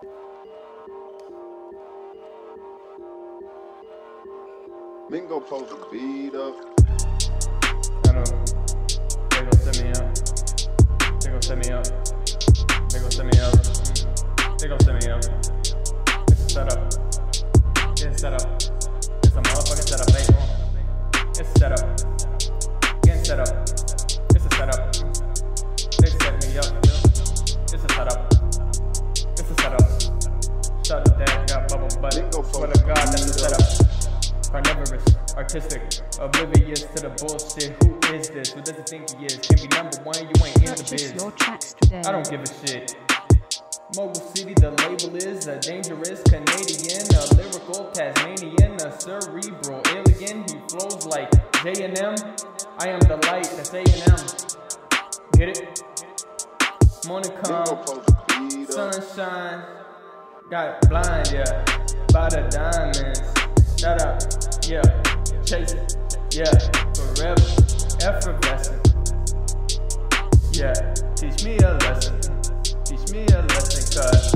Mingo post a beat up. I know. They gon' set me up. They gon' set me up. They gon' set me up. They gon' set me up. It's a setup. It's a setup. It's a motherfucking setup, baby. It's a setup. Getting set up. It's a setup. They set me up. It's a setup. It's a setup. Shut the damn got bubble butt. Swear to God, that's a setup. Carnivorous, artistic, oblivious to the bullshit. Who is this? Who does he think he is? Can be number one, you ain't in the biz. Your tracks today. I don't give a shit. Mogul City, the label is a dangerous Canadian, a lyrical Tasmanian, a cerebral alien. He flows like J&M. I am the light, that's A&M. Get it? Morning come, sunshine, got blind, yeah, by the diamonds. Shut up, yeah, chase it, yeah, forever, effervescent. Yeah, teach me a lesson, cause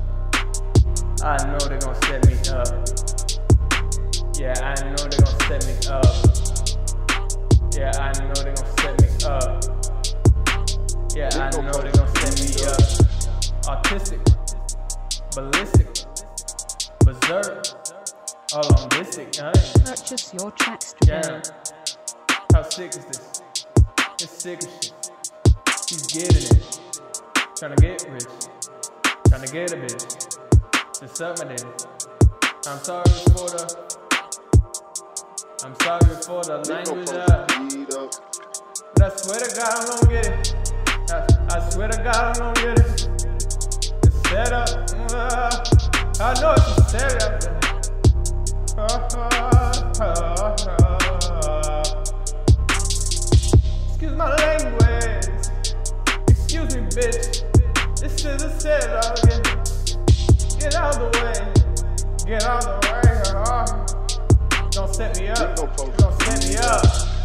I know they gon' set me up. Yeah, I know they gon' set me up. Yeah, I know they gon' set me up. Yeah, I know they gon' set me up. Autistic, ballistic, berserk. All on this sick, Purchase your tracks today. Damn. How sick is this? It's sick as shit. He's getting it. Tryna get rich. Tryna get a bitch. To suck my dick. I'm sorry for the language. But I swear to God I'm gonna get it. I swear to God I'm gonna get it. It's set up. I know it's a setup. Excuse my language. Excuse me, bitch. This is a setup. Get out of the way. Get out of the way. Don't set me up. Don't set me up.